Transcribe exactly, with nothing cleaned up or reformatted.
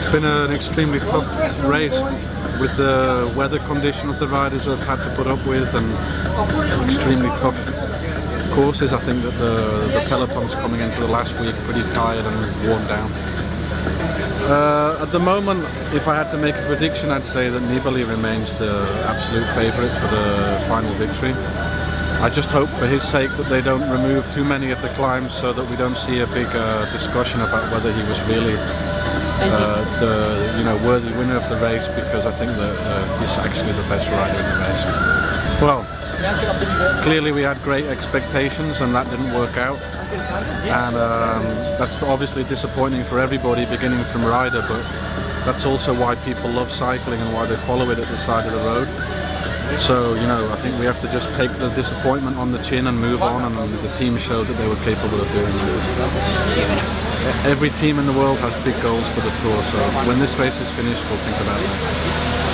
It's been an extremely tough race with the weather conditions the riders have had to put up with, and extremely tough courses. I think that the, the peloton's coming into the last week pretty tired and worn down. Uh, at the moment, if I had to make a prediction, I'd say that Nibali remains the absolute favourite for the final victory. I just hope for his sake that they don't remove too many of the climbs, so that we don't see a big uh, discussion about whether he was really uh, the you know worthy winner of the race, because I think that uh, he's actually the best rider in the race. Well, clearly we had great expectations and that didn't work out, and um, that's obviously disappointing for everybody, beginning from rider, but that's also why people love cycling and why they follow it at the side of the road. So, you know, I think we have to just take the disappointment on the chin and move on, and the team showed that they were capable of doing it. Every team in the world has big goals for the Tour, so when this race is finished, we'll think about that.